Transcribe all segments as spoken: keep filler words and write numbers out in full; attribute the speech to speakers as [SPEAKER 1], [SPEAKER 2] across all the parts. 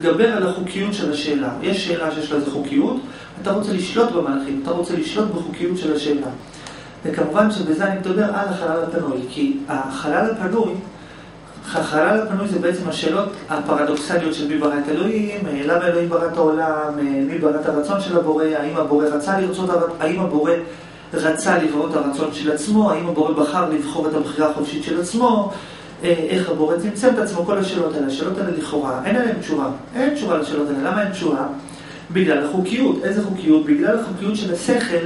[SPEAKER 1] לדבר על החוקיות של השאלה. יש שאלה שיש לה איזה חוקיות, אתה רוצה לשלוט במלאכים, אתה רוצה לשלוט בחוקיות של השאלה. וכמובן שבזה אני מדבר על החלל הפנוי, כי החלל הפנוי, החלל הפנוי זה בעצם השאלות הפרדוקסליות של מי ברא את אלוהים, למה אלוהים ברא את העולם, מי ברא את הרצון של הבורא, האם הבורא רצה לרצות, האם הבורא רצה לברוא את הרצון של עצמו, האם הבורא בחר לבחור את הבחירה החופשית של עצמו, איך הבורא צמצם את עצמו, כל השאלות האלה. השאלות האלה לכאורה, אין עליהן תשובה. אין תשובה לשאלות האלה. למה אין תשובה? בגלל החוקיות. איזה חוקיות? בגלל החוקיות של השכל,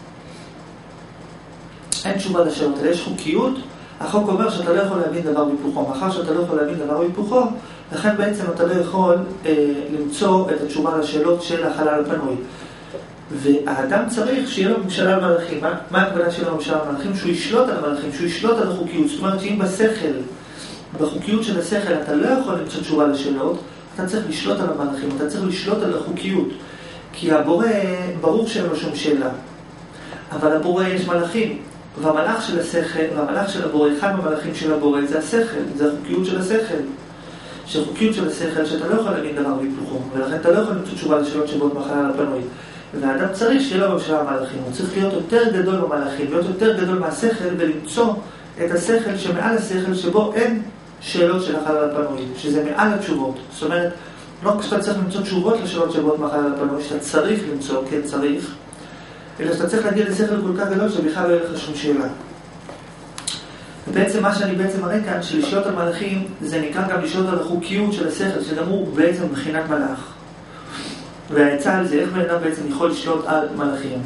[SPEAKER 1] אין תשובה לשאלות האלה. יש חוקיות, החוק אומר שאתה לא יכול להבין דבר בהיפוכו. מאחר שאתה לא יכול להבין דבר בהיפוכו, לכן בעצם אתה לא יכול אה, למצוא את התשובה לשאלות של החלל הפנוי. והאדם צריך שיהיה לו ממשלה על מלאכים. מה, מה הכוונה שיהיה לו ממשלה על מלאכים? שהוא ישלוט על המלאכים, שהוא ישלוט על החוקיות. זאת אומרת שאם בשכל, בחוקיות של השכל, אתה לא יכול למצוא תשובה לשאלות, אתה צריך לשלוט על המלאכים, אתה צריך לשלוט על החוקיות. כי הבורא, ברור שאין לו שום שאלה. אבל הבורא יש מלאכים. והמלאך של השכל, והמלאך של הבורא, אחד מהמלאכים של הבורא, זה השכל, זה החוקיות של השכל. שהחוקיות של השכל, שאתה לא יכול להבין דבר בהיפוכו, ולכן אתה לא יכול למצוא תשובה לשאלות שבאות מהחלל הפנוי. והאדם צריך שיהיה לו ממשלה המלאכים, הוא צריך להיות יותר גדול במלאכים, להיות יותר גדול מהשכל, ולמצוא את השכל שמעל השכל שבו אין שאלות של החלל הפנוי, שזה מעל התשובות. זאת אומרת, לא כשאתה צריך למצוא תשובות לשאלות שבאות מהחלל הפנוי, שאתה צריך למצוא, כן צריך, אלא שאתה צריך להגיע לשכל כל כך גדול שבכלל לא יהיה לך שום שאלה. ובעצם מה שאני בעצם מראה כאן, שלשלוט על מלאכים, זה נקרא גם לשלוט על החוקיות של השכל, שגם הוא בעצם מבחינת מלאך. והעצה על זה, איך בן אדם בעצם יכול לשלוט על מלאכים.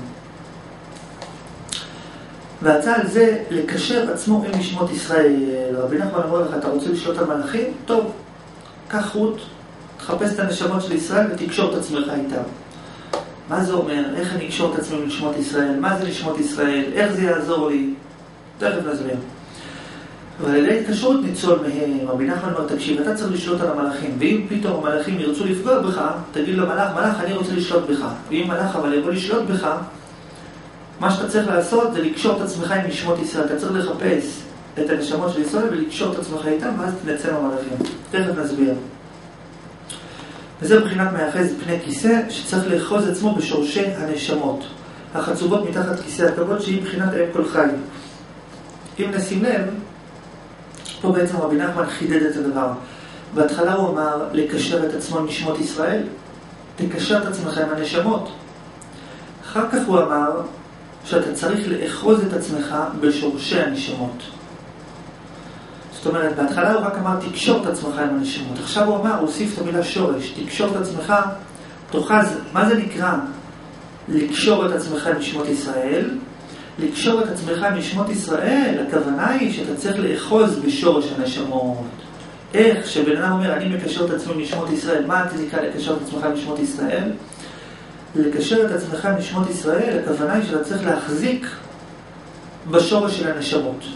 [SPEAKER 1] והעצה על זה, לקשר עצמו עם נשמות ישראל. רבי נחמן אמר לך, אתה רוצה לשלוט על מלאכים? טוב, קח חוט, תחפש את הנשמות של ישראל ותקשור את עצמך איתם. מה זה אומר? איך אני אקשור את עצמי עם נשמות ישראל? מה זה נשמות ישראל? איך זה יעזור לי? תכף נסביר. ועל ידי התקשרות ניצול מהם. רבי נחמן אומר, תקשיב, אתה צריך לשלוט על המלאכים, ואם פתאום המלאכים ירצו לפגוע בך, תגיד למלאך, מלאך, אני רוצה לשלוט בך. ואם מלאך אבל יבוא לשלוט בך, מה שאתה צריך לעשות זה לקשור את עצמך עם נשמות ישראל. אתה צריך לחפש את הנשמות של ישראל ולקשור את עצמך איתם, ואז תנצל המלאכים. תכף נסביר. וזה מבחינת מאחז פני כיסא, שצריך לאחוז עצמו בשורשי הנשמות, החצובות מתחת כיסא הכבוד, שהיא מבחינת האם כל חי. אם נשים לב, פה בעצם רבי נחמן חידד את הדבר. בהתחלה הוא אמר לקשר את עצמו עם נשמות ישראל, תקשר את עצמך עם הנשמות. אחר כך הוא אמר שאתה צריך לאחוז את עצמך בשורשי הנשמות. זאת אומרת, בהתחלה הוא רק אמר תקשור את עצמך עם הנשמות. עכשיו הוא אמר, הוא הוסיף את המילה שורש, תקשור את עצמך, תאחז. מה זה נקרא לקשור את עצמך עם נשמות ישראל? לקשור את עצמך עם נשמות ישראל, הכוונה היא שאתה צריך לאחוז בשורש הנשמות. איך שבן אדם אומר, אני מקשר את עצמי עם נשמות ישראל, מה אתה נקרא לקשר את עצמך עם נשמות ישראל? לקשר את עצמך עם נשמות ישראל, הכוונה היא שאתה צריך להחזיק בשורש של הנשמות.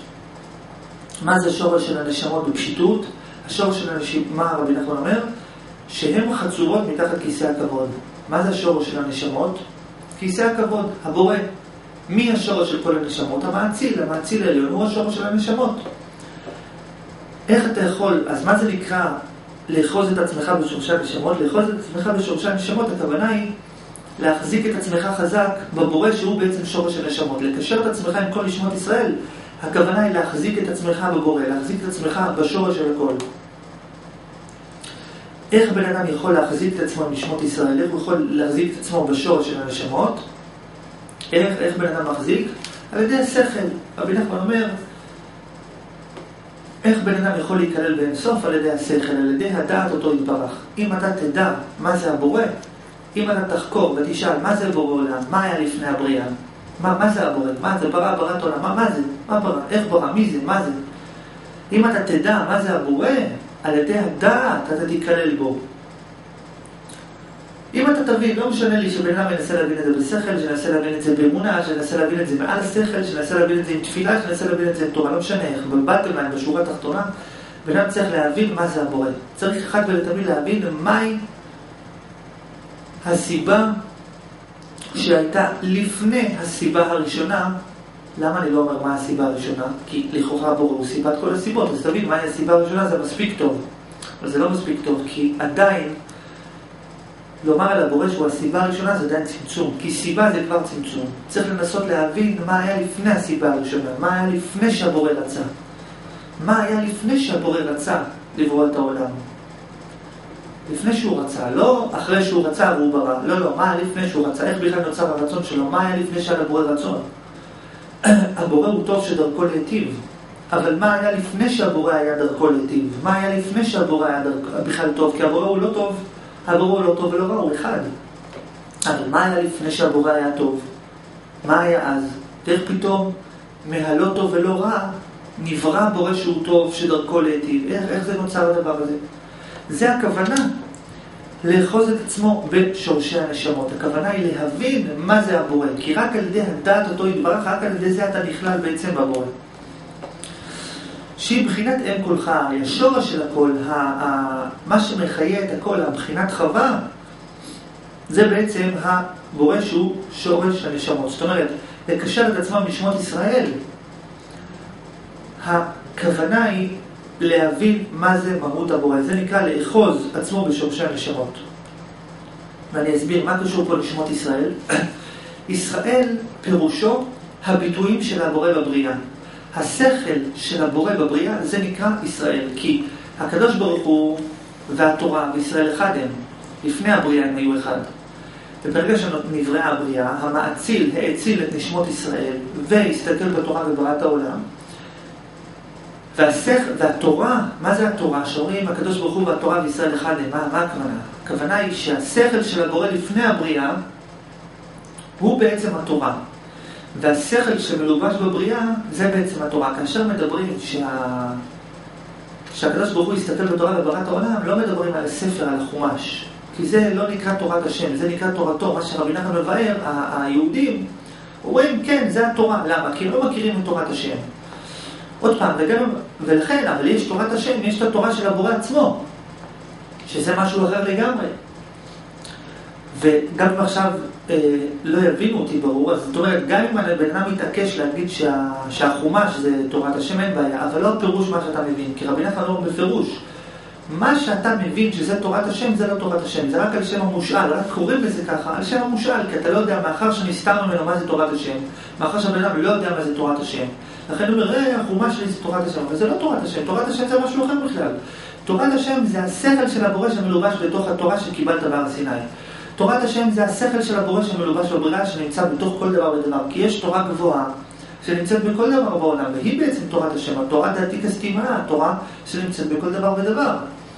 [SPEAKER 1] מה זה השורש של הנשמות בפשיטות? השורש של הנשמות, מה רבי נחמן אומר? שהם חצובות מתחת כיסא הכבוד. מה זה השורש של הנשמות? כיסא הכבוד, הבורא. מי השורש של כל הנשמות? המאציל, המאציל העליון הוא השורש של הנשמות. איך אתה יכול, אז מה זה נקרא לאחוז את עצמך בשורשי הנשמות? לאחוז את עצמך בשורשי הנשמות, הכוונה היא להחזיק את עצמך חזק בבורא שהוא בעצם שורש הנשמות. לקשר את עצמך עם כל נשמות ישראל, הכוונה היא להחזיק את עצמך בבורא, להחזיק את עצמך בשורש של הכל. איך בן אדם יכול להחזיק את עצמו עם נשמות ישראל? איך הוא יכול להחזיק את עצמו בשורש של הנשמות? איך, איך בן אדם מחזיק? על ידי השכל. רבי נחמן אומר, איך בן אדם יכול להיכלל באינסוף? על ידי השכל, על ידי הדעת אותו יתברך. אם אתה תדע מה זה הבורא, אם אתה תחקור ותשאל מה זה בורא עולם, מה היה לפני הבריאה, מה, מה זה הבורא, מה זה ברא, בראת עולם, מה, מה זה, מה ברא, איך ברא, מי זה, מה זה. אם אתה תדע מה זה הבורא, על ידי הדעת אתה תיכלל בו. אם אתה תבין, לא משנה לי שבן אדם ינסה להבין את זה בשכל, שננסה להבין את זה באמונה, שננסה להבין את זה מעל השכל, שננסה להבין את זה עם תפילה, שננסה להבין את זה עם תורה, לא משנה איך, בבטל להם, בשורה התחתונה, בן אדם צריך להבין מה זה הבורא. צריך אחד ולתמיד להבין מהי הסיבה שהייתה לפני הסיבה הראשונה. למה אני לא אומר מה הסיבה הראשונה? כי לכאורה הבורא הוא סיבת כל הסיבות, אז תבין מהי הסיבה הראשונה, זה מספיק טוב. אבל זה לא מספיק טוב, כי עדיין לומר על הבורא שהוא הסיבה הראשונה זה עדיין צמצום, כי סיבה זה כבר צמצום. צריך לנסות להבין מה היה לפני הסיבה הראשונה, מה היה לפני שהבורא רצה. מה היה לפני שהבורא רצה לברוא את העולם. לפני שהוא רצה, לא אחרי שהוא רצה והוא ברא. לא, לא, מה היה לפני שהוא רצה? איך בכלל נוצר הרצון שלו? מה היה לפני שהיה לבורא רצון? הבורא הוא טוב שדרכו להיטיב. אבל מה היה לפני שהבורא היה דרכו להיטיב? מה היה לפני שהבורא היה דרכו, בכלל טוב? כי הבורא הוא לא טוב. הבורא הוא לא טוב ולא רע, הוא אחד. אבל מה היה לפני שהבורא היה טוב? מה היה אז? איך פתאום מהלא טוב ולא רע נברא בורא שהוא טוב שדרכו להיטיב? איך, איך זה נוצר הדבר הזה? זה הכוונה לאחוז את עצמו בשורשי הנשמות. הכוונה היא להבין מה זה הבורא, כי רק על ידי הדעת אותו יתברך, רק על ידי זה אתה נכלל בעצם בבורא. שהיא בחינת אם כולך, השורש של הכל, ה- ה- מה שמחיה את הכל, הבחינת חווה, זה בעצם הבורא שהוא שורש הנשמות. זאת אומרת, לקשר את עצמם בשמות ישראל, הכוונה היא להבין מה זה מהות הבורא. זה נקרא לאחוז עצמו בשורשי הנשמות. ואני אסביר מה קשור פה לשמות ישראל. ישראל פירושו הביטויים של הבורא בבריאה. השכל של הבורא בבריאה זה נקרא ישראל, כי הקדוש ברוך הוא והתורה וישראל אחד הם. לפני הבריאה הם היו אחד. וברגע שנבראה הבריאה, המאציל האציל את נשמות ישראל והסתכל בתורה וברא את העולם. והשכל, והתורה, מה זה התורה? שאומרים הקדוש ברוך הוא והתורה וישראל אחד הם. מה, מה הכוונה? הכוונה היא שהשכל של הבורא לפני הבריאה הוא בעצם התורה. והשכל שמלובש בבריאה זה בעצם התורה. כאשר מדברים שה... שהקדוש ברוך הוא יסתכל בתורה וברא את העולם, לא מדברים על הספר, על החומש. כי זה לא נקרא תורת השם, זה נקרא תורתו. מה שרבי נחמן מבאר, היהודים אומרים כן, זה התורה. למה? כי הם לא מכירים את תורת השם. עוד פעם, וגם, ולכן, אבל יש תורת השם, יש את התורה של הבורא עצמו, שזה משהו אחר לגמרי. וגם אם עכשיו אה, לא יבינו אותי ברור, אז זאת אומרת, גם אם הבן אדם מתעקש להגיד שה, שהחומש זה תורת השם, אין בעיה, אבל לא הפירוש מה שאתה מבין, כי רבי נחמן אומר בפירוש, מה שאתה מבין שזה תורת השם, זה לא תורת השם, זה רק על שם המושאל, רק קוראים לזה ככה, על שם המושאל, כי אתה לא יודע, מאחר שנסתר ממנו מה זה תורת השם, מאחר שהבן אדם לא יודע מה זה תורת השם, לכן הוא אומר, אה, החומש שלי זה תורת השם, אבל זה לא תורת השם, תורת השם זה משהו אחר בכלל. תורת השם זה השכל של הבורא שמלובש בתוך התורה שקיבלת בהר סיני. תורת השם זה השכל של הבורא שמלובש בבריאה שנמצא בתוך כל דבר ודבר, כי יש תורה גבוהה שנמצאת בכל דבר בעולם, והיא בעצם תורת השם, התורה דעתיק הסתימה, התורה שנמצאת בכל דבר ודבר.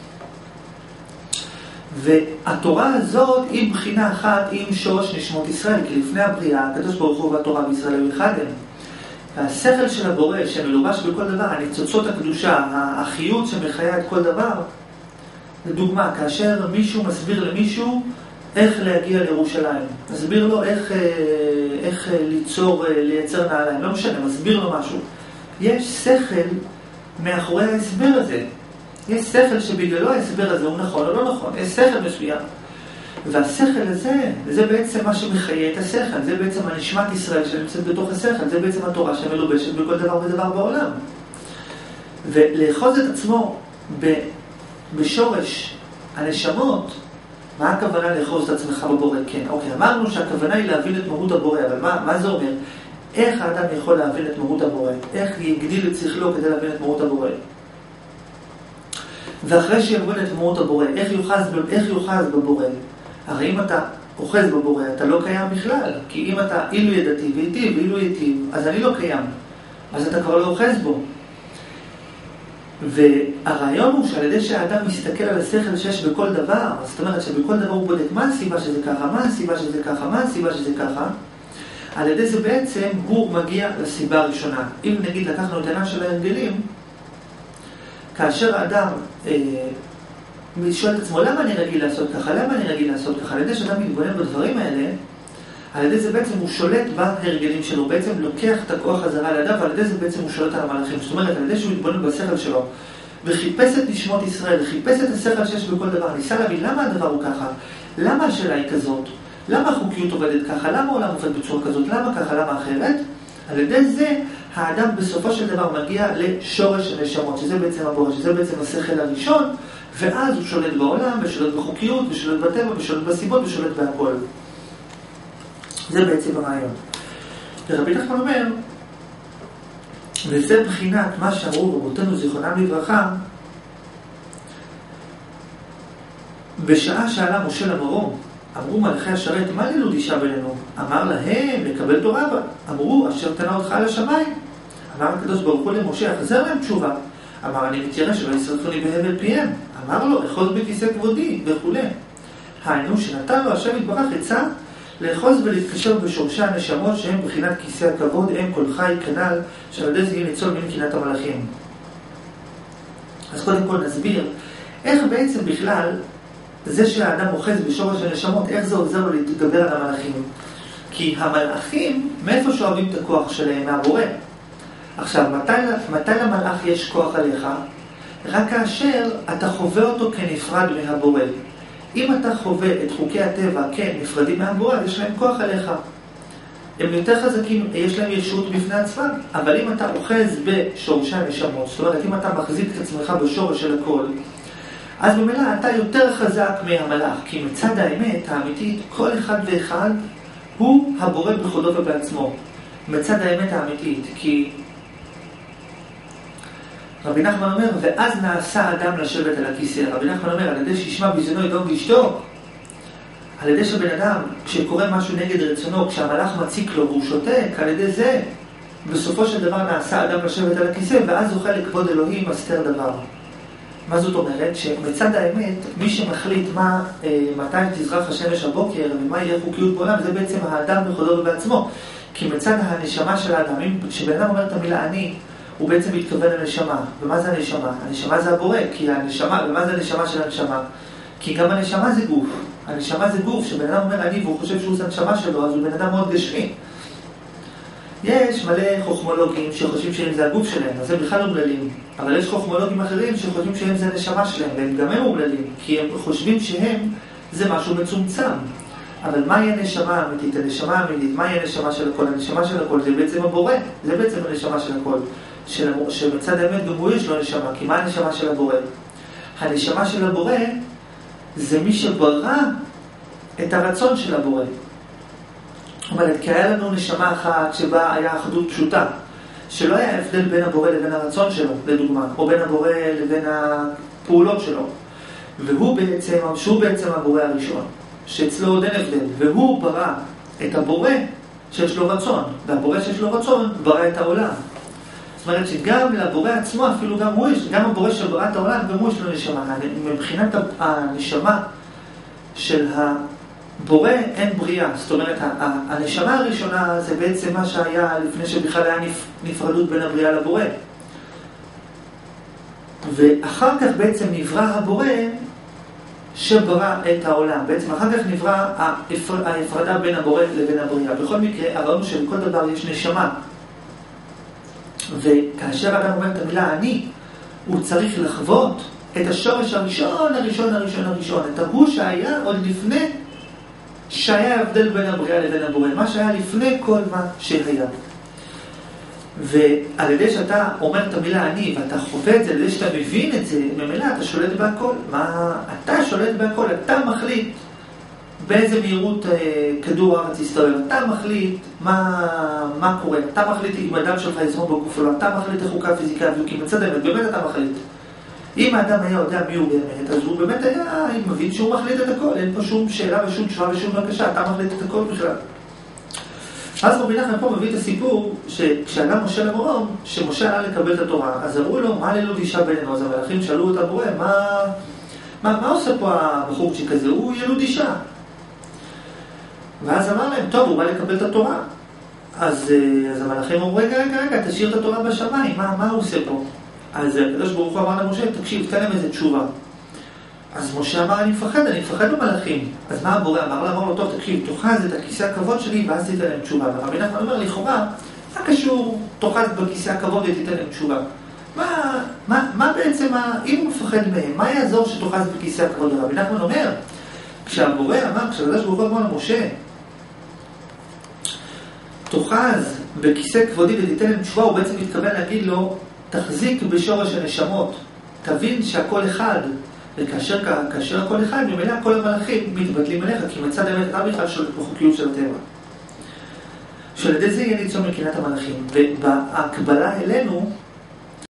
[SPEAKER 1] והתורה הזאת היא בחינה אחת עם שורש נשמות ישראל, כי לפני הבריאה, הקדוש ברוך הוא והתורה בישראל היו אחד הם. והשכל של הבורא שמלובש בכל דבר, הניצוצות הקדושה, החיות שמחיה את כל דבר, לדוגמה, כאשר מישהו מסביר למישהו איך להגיע לירושלים, מסביר לו איך, איך ליצור, לייצר נעליים, לא משנה, מסביר לו משהו. יש שכל מאחורי ההסבר הזה. יש שכל שבגללו ההסבר הזה הוא נכון או לא נכון. יש שכל מסוים. והשכל הזה, זה בעצם מה שמחיה את השכל. זה בעצם הנשמת ישראל שנמצאת בתוך השכל. זה בעצם התורה שמלובשת בכל דבר ודבר בעולם. ולאחוז את עצמו ב, בשורש הנשמות, מה הכוונה לאחוז את עצמך בבורא? כן, אוקיי, אמרנו שהכוונה היא להבין את מהות הבורא, אבל מה, מה זה אומר? איך האדם יכול להבין את מהות הבורא? איך יגדיל את שכלו כדי להבין את מהות הבורא? ואחרי שיבין את מהות הבורא, איך יוחז, איך יוחז בבורא? הרי אם אתה אוחז בבורא, אתה לא קיים בכלל. כי אם אתה אילו ידעתי והיטיב, ואילו יטיב, אז אני לא קיים. אז אתה כבר לא אוחז בו. והרעיון הוא שעל ידי שהאדם מסתכל על השכל שיש בכל דבר, זאת אומרת שבכל דבר הוא בודק מה הסיבה שזה ככה, מה הסיבה שזה ככה, מה הסיבה שזה ככה, על ידי זה בעצם הוא מגיע לסיבה הראשונה. אם נגיד לקחנו את העניין של ההרגלים, כאשר האדם אה, שואל את עצמו, למה אני רגיל לעשות ככה, למה אני רגיל לעשות ככה, על ידי שאדם מתבונן בדברים האלה, על ידי זה בעצם הוא שולט בהרגלים שלו, בעצם לוקח את הכוח חזרה לידיו, ועל ידי זה בעצם הוא שולט על המלאכים. זאת אומרת, על ידי שהוא התבונן בשכל שלו, וחיפש את נשמות ישראל, חיפש את השכל שיש בכל דבר, ניסה להבין למה הדבר הוא ככה, למה השאלה היא כזאת, למה החוקיות עובדת ככה, למה העולם עובד בצורה כזאת, למה ככה, למה אחרת, על ידי זה האדם בסופו של דבר מגיע לשורש הנשמות, שזה בעצם הבורא, שזה בעצם השכל הראשון, ואז הוא שולט בעולם, ושולט בחוקיות, ושולט בטבע, ושולט בסיבות, ושולט בהכל. זה בעצם הרעיון. ורבי נחמן אומר, וזה בחינת מה שאמרו רבותינו זיכרונם לברכה, בשעה שאלה משה למרום, אמרו מלאכי השרת, מה ללוד אישה בינינו? אמר להם, לקבל תורה בה. אמרו, אשר תנה אותך על השמיים. אמר הקדוש ברוך הוא למשה, חזר להם תשובה. אמר, אני מתיירא שלא ישרפוני בהבל פיהם. אמר לו, אחוז בכיסא כבודי וכו'. היינו שנתן לו השם יתברך עצה לאחוז ולהתקשר בשורשי הנשמות שהם בחינת כיסא הכבוד, הם כל חי כנל, שעל ידי זה יהיה ניצול מן קנאת המלאכים. אז קודם כל נסביר איך בעצם בכלל זה שהאדם אוחז בשורש הנשמות, איך זה עוזר לו להתגבר על המלאכים. כי המלאכים, מאיפה שואבים את הכוח שלהם? מהבורא. עכשיו, מתי, מתי למלאך יש כוח עליך? רק כאשר אתה חווה אותו כנפרד מהבורא. אם אתה חווה את חוקי הטבע כנפרדים מהבורא, יש להם כוח עליך. הם יותר חזקים, יש להם ישות בפני עצמם. אבל אם אתה אוחז בשורשי הנשמות, זאת אומרת, אם אתה מחזיק את עצמך בשורש של הכל, אז במילא אתה יותר חזק מהמלאך, כי מצד האמת האמיתית, כל אחד ואחד הוא הבורא בכבודו ובעצמו. מצד האמת האמיתית, כי רבי נחמן אומר, ואז נעשה אדם לשבת על הכיסא. רבי נחמן אומר, על ידי שישמע בזיונו ידום ואשתו, על ידי שבן אדם, כשקורה משהו נגד רצונו, כשהמלאך מציק לו והוא שותק, על ידי זה, בסופו של דבר נעשה אדם לשבת על הכיסא, ואז זוכה לכבוד אלוהים הסתר דבר. מה זאת אומרת? שמצד האמת, מי שמחליט מה, אה, מתי תזרח השמש הבוקר ומה יהיה חוקיות בעולם, זה בעצם האדם בכבודו ובעצמו. כי מצד הנשמה של האדם, כשבן אדם אומר את המילה אני, הוא בעצם מתכוון לנשמה. ומה זה הנשמה? הנשמה זה הבורא, כי הנשמה, ומה זה הנשמה של הנשמה? כי גם הנשמה זה גוף. הנשמה זה גוף, שבן אדם אומר אני והוא חושב שהוא זה הנשמה שלו, אז הוא בן אדם מאוד גשמי. יש מלא חוכמולוגים שחושבים שהם זה הגוף שלהם, אז הם בכלל אומללים. אבל יש חוכמולוגים אחרים שחושבים שהם זה הנשמה שלהם, והם גם הם אומללים, כי הם חושבים שהם זה משהו מצומצם. אבל מהי הנשמה האמיתית? הנשמה האמיתית, מהי הנשמה של הכל? הנשמה של הכל זה בעצם הבורא, זה בעצם הנשמה של הכל. של, שמצד האמת גם הוא יש לו נשמה, כי מה הנשמה של הבורא? הנשמה של הבורא זה מי שברא את הרצון של הבורא. זאת אומרת, כי היה לנו נשמה אחת שבה היה אחדות פשוטה, שלא היה הבדל בין הבורא לבין הרצון שלו, לדוגמה, או בין הבורא לבין הפעולות שלו. והוא בעצם, שהוא בעצם הבורא הראשון, שאצלו עוד אין הבדל, והוא ברא את הבורא שיש לו רצון, והבורא שיש לו רצון ברא את העולם. זאת אומרת שגם לבורא עצמו, אפילו גם הוא יש, גם הבורא שברא את העולם, גם הוא יש לו נשמה. מבחינת הנשמה של הבורא אין בריאה. זאת אומרת, הנשמה הראשונה זה בעצם מה שהיה לפני שבכלל היה נפרדות בין הבריאה לבורא. ואחר כך בעצם נברא הבורא שברא את העולם. בעצם אחר כך נברא ההפרדה בין הבורא לבין הבריאה. בכל מקרה, הרעיון של כל דבר יש נשמה. וכאשר אדם אומר את המילה אני, הוא צריך לחוות את השורש הראשון, הראשון, הראשון, הראשון. את ההוא שהיה עוד לפני שהיה הבדל בין הבריאה לבין הבורא. מה שהיה לפני כל מה שהיה. ועל ידי שאתה אומר את המילה אני, ואתה חווה את זה, על ידי שאתה מבין את זה, ממילא אתה שולט בהכל. מה? אתה שולט בהכל, אתה מחליט באיזה מהירות אה, כדור הארץ יסתובב. אתה מחליט מה, מה קורה. אתה מחליט אם האדם שלך יזרום בגוף או לא. אתה מחליט איך חוקה פיזיקה כי מצד האמת, באמת אתה מחליט. אם האדם היה יודע מי הוא באמת, אז הוא באמת היה מבין שהוא מחליט את הכל. אין פה שום שאלה ושום תשובה ושום בקשה. אתה מחליט את הכל בכלל. אז רבי נחמן פה מביא את הסיפור שכשאדם משה למרום, שמשה עלה לקבל את התורה, אז אמרו לו, מה ללוד אישה בינינו? אז המלאכים שאלו את הבורא, מה, מה, מה עושה פה הבחורצ'יק הזה? הוא ילוד אישה. ואז אמר להם, טוב, הוא בא לקבל את התורה. אז, אז המלאכים אמרו, רגע, רגע, רגע, תשאיר את התורה בשמיים, מה, מה הוא עושה פה? אז הקדוש ברוך הוא אמר למשה, תקשיב, תן להם איזה תשובה. אז משה אמר, אני מפחד, אני מפחד במלאכים. אז מה הבורא אמר לה? אמר לו, טוב, תקשיב, תאחז את הכיסא הכבוד שלי, ואז תיתן להם תשובה. ורבי נחמן אומר, לכאורה, מה קשור תאחז בכיסא הכבוד ותיתן להם תשובה? מה, מה, מה בעצם, אם הוא מפחד מהם, מה יעזור שתאחז בכיסא הכבוד? ורבי נחמן אומר, כשהבורא אמר, כשהקדוש ברוך הוא אמר למשה, תאחז בכיסא כבודי ותיתן להם תשובה, הוא בעצם מתכוון להגיד לו, תחזיק בשורש הנשמות, תבין שהכל אחד, וכאשר כאשר כל אחד, ממילא כל המלאכים מתבטלים עליך, כי מצד האמת אתה בכלל שולט בחוקיות של הטבע. שעל ידי זה יהיה ניצול מקנאת המלאכים. ובהקבלה אלינו,